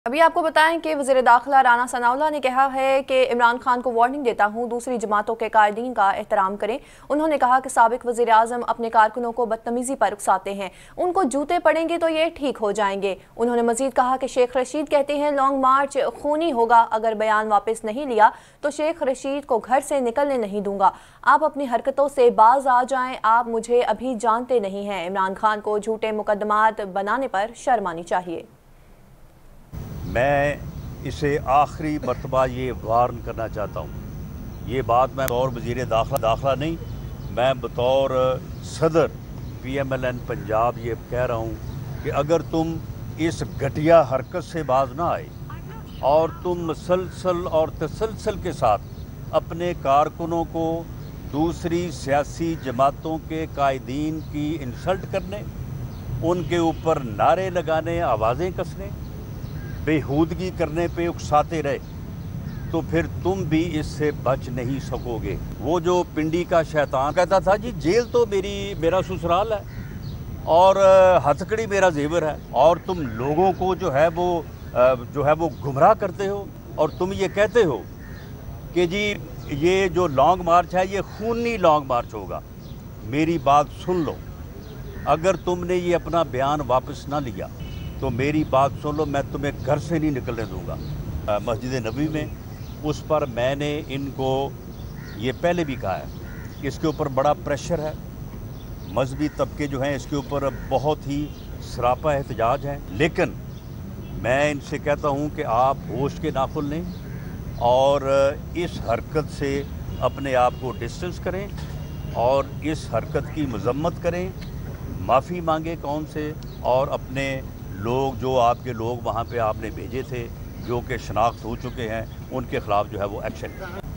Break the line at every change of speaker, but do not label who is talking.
अभी आपको बताएं कि वज़ीर दाखिला राना सनाउल्लाह ने कहा है कि इमरान खान को वार्निंग देता हूं, दूसरी जमातों के कायदीन का एहतराम करें। उन्होंने कहा कि साबिक वज़ीर आज़म अपने कारकुनों को बदतमीज़ी पर उकसाते हैं, उनको जूते पड़ेंगे तो ये ठीक हो जाएंगे। उन्होंने मज़ीद कहा कि शेख रशीद कहते हैं लॉन्ग मार्च खूनी होगा, अगर बयान वापस नहीं लिया तो शेख रशीद को घर से निकलने नहीं दूंगा। आप अपनी हरकतों से बाज आ जाएं, आप मुझे अभी जानते नहीं हैं। इमरान खान को झूठे मुकदमात बनाने पर शर्म आनी चाहिए।
मैं इसे आखिरी मरतबा ये वार्न करना चाहता हूँ। ये बात मैं बतौर वज़ीर दाखिला नहीं, मैं बतौर सदर PMLN पंजाब ये कह रहा हूँ कि अगर तुम इस घटिया हरकत से बाज ना आए और तुम मसलसल और तसलसल के साथ अपने कारकुनों को दूसरी सियासी जमातों के कायदीन की इंसल्ट करने, उनके ऊपर नारे लगाने, आवाज़ें कसने, बेहूदगी करने पे उकसाते रहे तो फिर तुम भी इससे बच नहीं सकोगे। वो जो पिंडी का शैतान कहता था जी जेल तो मेरा ससुराल है और हथकड़ी मेरा जेवर है, और तुम लोगों को जो है वो गुमराह करते हो और तुम ये कहते हो कि जी ये जो लॉन्ग मार्च है ये खूनी लॉन्ग मार्च होगा। मेरी बात सुन लो, अगर तुमने ये अपना बयान वापस ना लिया तो मेरी बात सुन लो, मैं तुम्हें घर से नहीं निकलने दूंगा। मस्जिद नबी में उस पर मैंने इनको ये पहले भी कहा है, इसके ऊपर बड़ा प्रेशर है, मजहबी तबके जो हैं इसके ऊपर बहुत ही सरापा एहतजाज है, लेकिन मैं इनसे कहता हूँ कि आप होश के नाखुन लें और इस हरकत से अपने आप को डिस्टेंस करें और इस हरकत की मजम्मत करें, माफ़ी मांगे कौन से, और अपने लोग जो आपके लोग वहाँ पे आपने भेजे थे जो कि शनाख्त हो चुके हैं उनके ख़िलाफ़ जो है वो एक्शन